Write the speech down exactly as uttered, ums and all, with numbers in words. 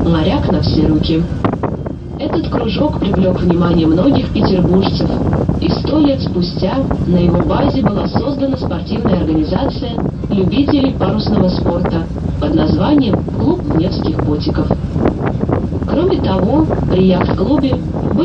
«Моряк на все руки». Этот кружок привлек внимание многих петербуржцев, и сто лет спустя на его базе была создана спортивная организация любителей парусного спорта под названием «Клуб Невских котиков». Кроме того, при яхт-клубе